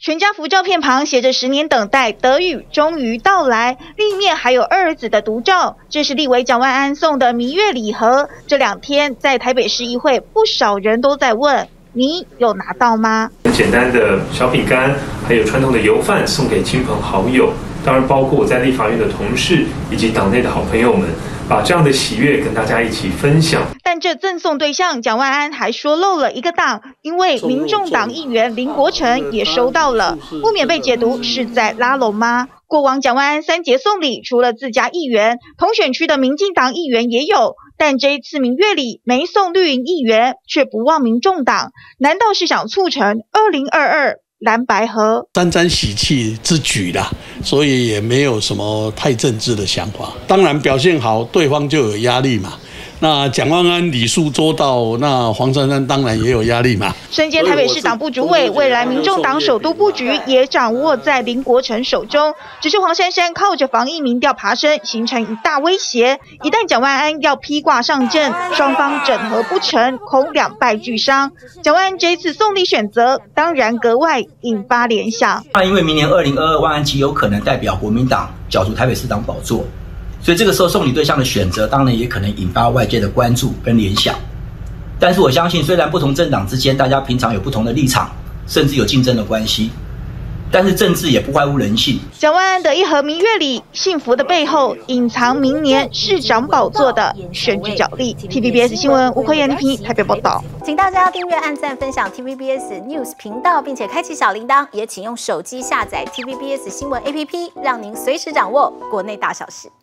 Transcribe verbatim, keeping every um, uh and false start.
全家福照片旁写着十年等待，德语终于到来。另一面还有二儿子的独照，这是立委蒋万安送的蜜月礼盒。这两天在台北市议会，不少人都在问：你有拿到吗？ 简单的小饼干，还有传统的油饭送给亲朋好友，当然包括我在立法院的同事以及党内的好朋友们，把这样的喜悦跟大家一起分享。 但这赠送对象蒋万安还说漏了一个党，因为民众党议员林国成也收到了，不免被解读是在拉拢吗？过往蒋万安三节送礼，除了自家议员，同选区的民进党议员也有，但这一次蜜月礼没送绿营议员，却不忘民众党，难道是想促成二零二二蓝白合？ 沾沾喜气之举啦，所以也没有什么太政治的想法。当然表现好，对方就有压力嘛。那蒋万安礼数周到，那黄珊珊当然也有压力嘛。 身兼台北市党部主委，未来民众党首都布局也掌握在林国成手中。只是黄珊珊靠着防疫民调爬升，形成一大威胁。一旦蒋万安要披挂上阵，双方整合不成，恐两败俱伤。蒋万安这次送礼选择，当然格外引发联想。 那因为明年二零二二万安极有可能代表国民党角逐台北市长宝座。所以这个时候送礼对象的选择，当然也可能引发外界的关注跟联想。但是我相信，虽然不同政党之间大家平常有不同的立场，甚至有竞争的关系，但是政治也不外乎人性。 蒋万安的一盒蜜月礼，幸福的背后隐藏明年市长宝座的选举角力。T V B S 新闻吴克言、李平台北报道。 请大家订阅、按赞、分享 T V B S News 频道，并且开启小铃铛，也请用手机下载 T V B S 新闻 A P P， 让您随时掌握国内大小事。